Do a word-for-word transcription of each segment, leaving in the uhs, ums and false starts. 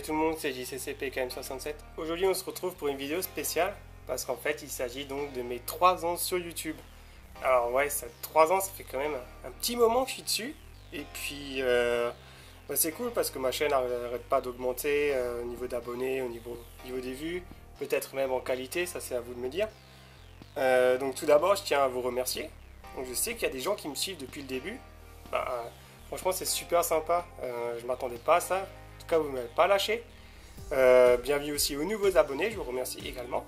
tout le monde, c'est J C C P K M soixante-sept. Aujourd'hui on se retrouve pour une vidéo spéciale parce qu'en fait il s'agit donc de mes trois ans sur YouTube. Alors ouais, ça trois ans, ça fait quand même un, un petit moment que je suis dessus. Et puis euh, bah, c'est cool parce que ma chaîne n'arrête pas d'augmenter euh, au niveau d'abonnés, au niveau, au niveau des vues, peut-être même en qualité, ça c'est à vous de me dire. Euh, donc tout d'abord je tiens à vous remercier. Donc je sais qu'il y a des gens qui me suivent depuis le début. Bah, euh, franchement c'est super sympa, euh, je m'attendais pas à ça. En tout cas vous ne m'avez pas lâché. Euh, bienvenue aussi aux nouveaux abonnés, je vous remercie également.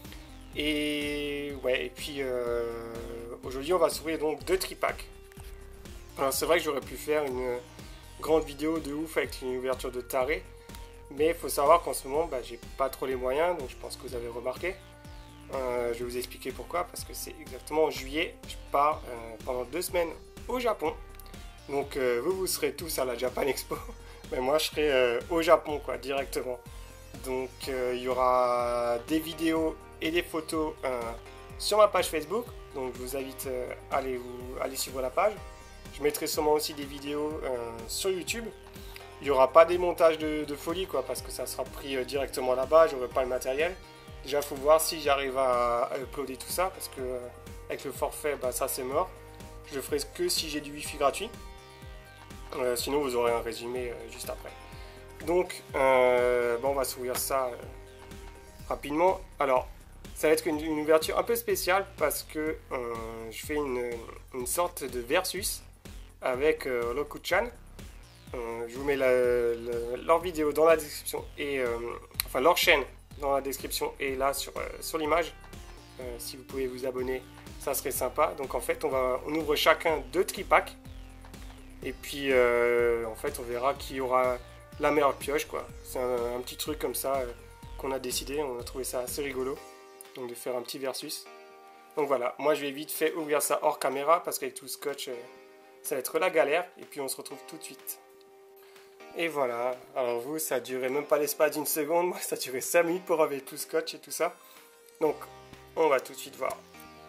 Et ouais, et puis euh, aujourd'hui on va s'ouvrir donc deux tripacks. Alors c'est vrai que j'aurais pu faire une grande vidéo de ouf avec une ouverture de taré, mais il faut savoir qu'en ce moment bah, j'ai pas trop les moyens, donc je pense que vous avez remarqué. Euh, je vais vous expliquer pourquoi, parce que c'est exactement en juillet, je pars euh, pendant deux semaines au Japon. Donc euh, vous, vous serez tous à la Japan Expo, mais moi je serai euh, au Japon quoi, directement. Donc euh, il y aura des vidéos et des photos euh, sur ma page Facebook, donc je vous invite euh, à aller, vous, aller suivre la page. Je mettrai sûrement aussi des vidéos euh, sur YouTube. Il n'y aura pas des montages de, de folie quoi, parce que ça sera pris euh, directement là-bas, j'aurai pas le matériel. Déjà il faut voir si j'arrive à, à uploader tout ça, parce que euh, avec le forfait bah, ça c'est mort. Je le ferai que si j'ai du wifi gratuit. Euh, sinon vous aurez un résumé euh, juste après. Donc euh, bon, on va s'ouvrir ça euh, rapidement. Alors ça va être une, une ouverture un peu spéciale parce que euh, je fais une, une sorte de versus avec euh, Roku-chan. Euh, je vous mets la, la, leur vidéo dans la description et euh, enfin leur chaîne dans la description et là sur, euh, sur l'image. Euh, si vous pouvez vous abonner, ça serait sympa. Donc en fait on va on ouvre chacun deux tripacks et puis euh, en fait on verra qui aura la meilleure pioche quoi. C'est un, un petit truc comme ça euh, qu'on a décidé, on a trouvé ça assez rigolo. Donc de faire un petit versus. Donc voilà, moi je vais vite fait ouvrir ça hors caméra parce qu'avec tout le scotch euh, ça va être la galère. Et puis on se retrouve tout de suite. Et voilà, alors vous ça a duré même pas l'espace d'une seconde, moi ça a duré cinq minutes pour enlever tout le scotch et tout ça. Donc on va tout de suite voir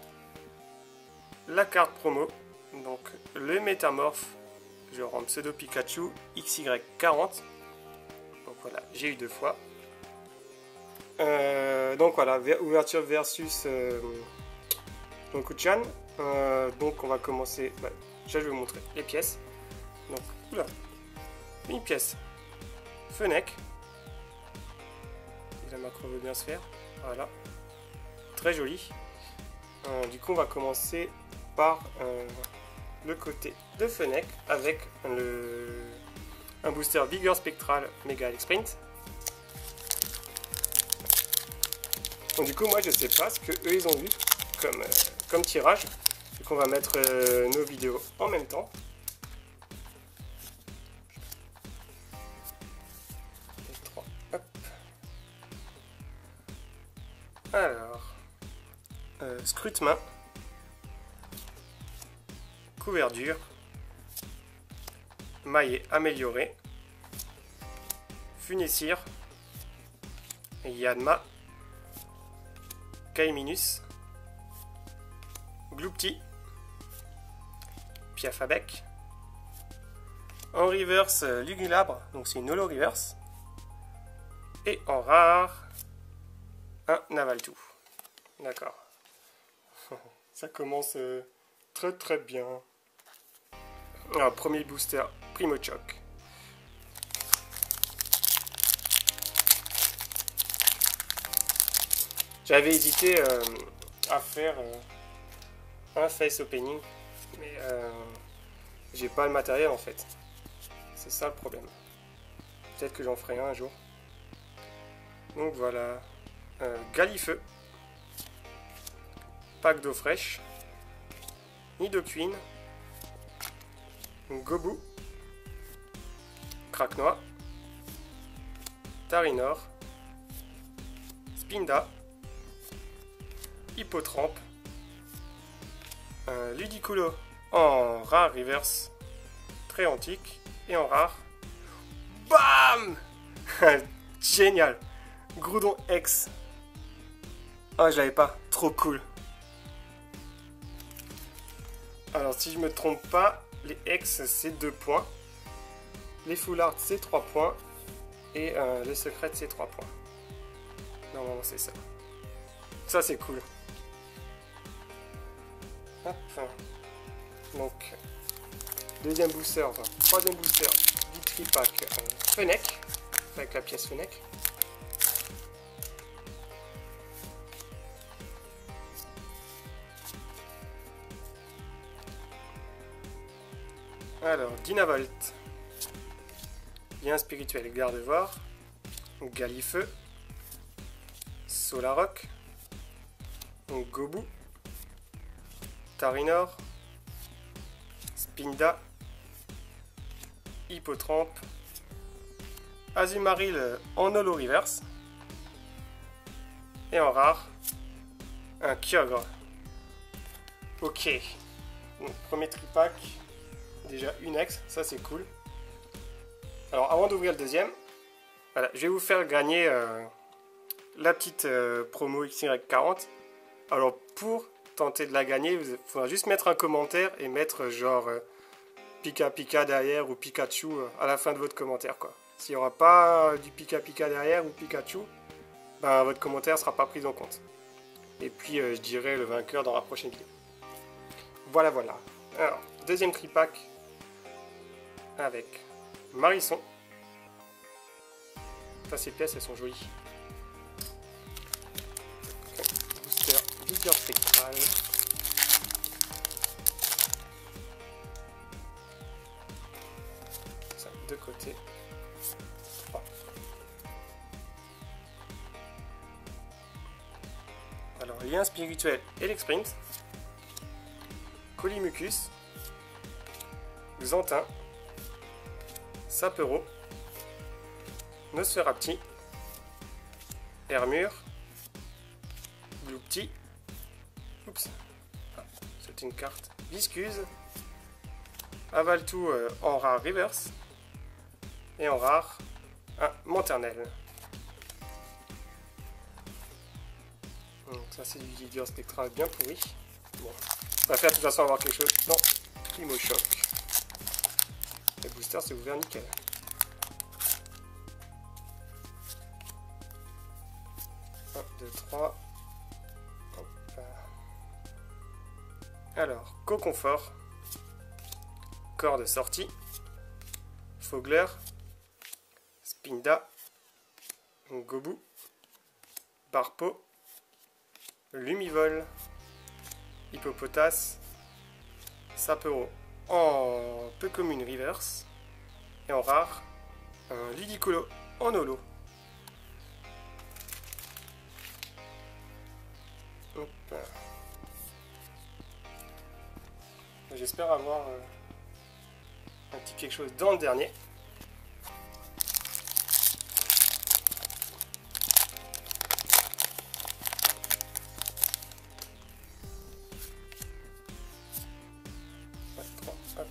la carte promo. Donc le métamorphe, genre en pseudo Pikachu X Y quarante. Donc voilà, j'ai eu deux fois. Euh, donc voilà, ouverture versus euh, Roku-chan. Euh, donc on va commencer. Bah, déjà je vais vous montrer les pièces. Donc, oula, une pièce Fennec. La macro veut bien se faire. Voilà, très joli. Euh, du coup, on va commencer par euh, le côté de Fennec avec le, un booster Vigueur Spectral Mega Alex Sprint. Donc du coup moi je sais pas ce que eux ils ont vu comme, euh, comme tirage. Du coup on va mettre euh, nos vidéos en même temps. trois, hop. Alors, euh, scrute-main, couverture, maillet amélioré, Funessir, Yanma, Kaiminus, Gloopty, Piafabec, en reverse Lugulabre, donc c'est une holo reverse, et en rare un Navaltou. D'accord. Ça commence euh, très très bien. Alors, premier booster Primochoc. J'avais hésité euh, à faire euh, un face opening, mais euh, j'ai pas le matériel en fait. C'est ça le problème. Peut-être que j'en ferai un un jour. Donc voilà. Euh, Galifeu. Pack d'eau fraîche. Nidoqueen. Gobu. Craquenois. Tarinor. Spinda. Hippotrampe, un Ludicolo en rare reverse, très antique, et en rare, bam. Génial, Groudon X. Ah, je l'avais pas, trop cool. Alors si je me trompe pas, les X c'est deux points, les Full Art c'est trois points, et euh, le secret de ces trois points. Normalement c'est ça. Ça c'est cool. Hop. Donc deuxième booster, enfin, troisième booster du tripack euh, Fennec avec la pièce Fennec. Alors, Dynavolt, lien spirituel Gardevoir, Galifeu, Solaroc, Gobu, Tarinor, Spinda, Hippotrampe, Azumarill en holo reverse, et en rare, un Kyogre. Ok, donc, premier tripack. Déjà une ex, ça c'est cool. Alors avant d'ouvrir le deuxième, voilà, je vais vous faire gagner euh, la petite euh, promo X Y quarante. Alors pour tenter de la gagner, il faudra juste mettre un commentaire et mettre genre euh, Pika Pika derrière ou Pikachu euh, à la fin de votre commentaire, quoi. S'il n'y aura pas euh, du Pika Pika derrière ou Pikachu, ben, votre commentaire ne sera pas pris en compte. Et puis euh, je dirai le vainqueur dans la prochaine vidéo. Voilà, voilà. Alors, deuxième tripack avec Marisson. Ça, ces pièces, elles sont jolies. Okay. Booster Vigueur Spectral. Ça, de côté. Oh. Alors, lien spirituel Elexprint. Colimucus. Xantin. Sapero, Nosferapti, Hermure, Gloupti, oups, ah, c'est une carte, Viscuse, Avaltou euh, en rare reverse, et en rare, un Manternel. Donc ça c'est du Vigueur Spectral bien pourri. Bon, on va faire de toute façon avoir quelque chose dans Primochoc. Le booster c'est ouvert nickel. un, deux, trois. Hop. Alors, Coconfort. Corps de sortie. Fogler. Spinda. Gobu. Barpo. Lumivol. Hippopotas. Sapero. En peu commune reverse et en rare un Ludicolo en holo. J'espère avoir euh, un petit quelque chose dans le dernier. Hop.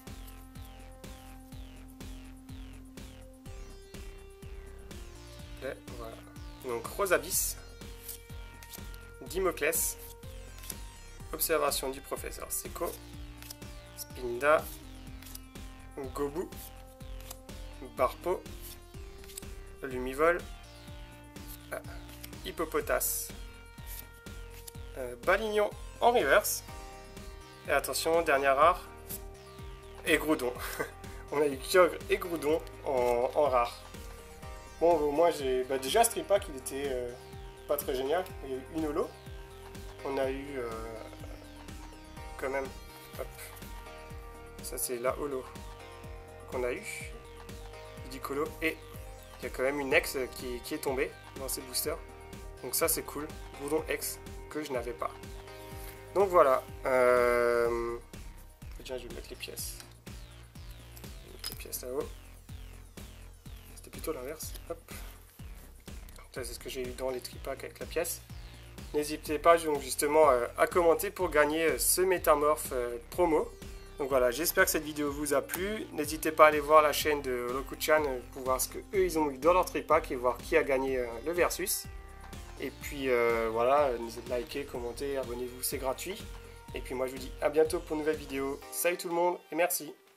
Là, voilà. Donc Rosabis, Dimoclès, Observation du professeur Seco, Spinda, Gobu, Barpo, Lumivol, ah, Hippopotas, euh, Balignon en reverse, et attention, dernière rare, et Groudon. On a eu Kyogre et Groudon en, en rare. Bon, au moins j'ai. Bah, déjà, ce tripack il était euh, pas très génial. Il y a eu une holo. On a eu. Euh, quand même. Hop. Ça, c'est la holo qu'on a eu. Ludicolo. Et il y a quand même une ex qui, qui est tombée dans ces boosters. Donc, ça, c'est cool. Groudon ex que je n'avais pas. Donc, voilà. Euh... Tiens, je vais mettre les pièces. Les pièces là-haut. C'était plutôt l'inverse. Hop. Ça c'est ce que j'ai eu dans les tripacks avec la pièce. N'hésitez pas donc justement euh, à commenter pour gagner euh, ce métamorphe euh, promo. Donc voilà, j'espère que cette vidéo vous a plu. N'hésitez pas à aller voir la chaîne de Roku-chan euh, pour voir ce que eux ils ont eu dans leur tripack et voir qui a gagné euh, le versus. Et puis euh, voilà, n'hésitez pas à liker, commenter, abonnez-vous, c'est gratuit. Et puis moi je vous dis à bientôt pour une nouvelle vidéo. Salut tout le monde et merci.